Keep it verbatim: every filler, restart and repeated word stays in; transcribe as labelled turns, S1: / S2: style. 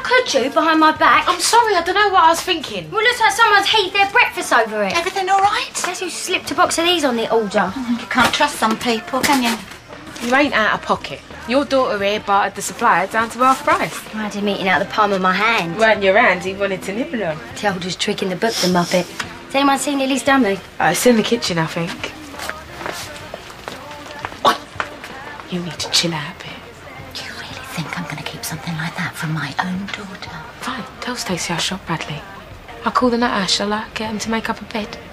S1: Could you, behind my back?
S2: I'm sorry, I don't know what I was thinking.
S1: Well, it looks like someone's heaped their breakfast over it.
S3: Everything all right?
S1: Guess who slipped a box of these on the order?
S3: Oh, you can't trust some people, can you?
S2: You ain't out of pocket. Your daughter here bartered the supplier down to half price.
S1: I had him eating out the palm of my hand.
S2: Weren't your hand he wanted to nibble on?
S1: The oldest trick in the book, the muppet. Has anyone seen Lily's dummy?
S2: Uh, it's in the kitchen, I think. Oi! You need to chill out a bit.
S3: Do you really think I'm going to keep something like that from my own daughter?
S2: Fine, tell Stacey I shot Bradley. I'll call the nutter, shall I? Get him to make up a bed.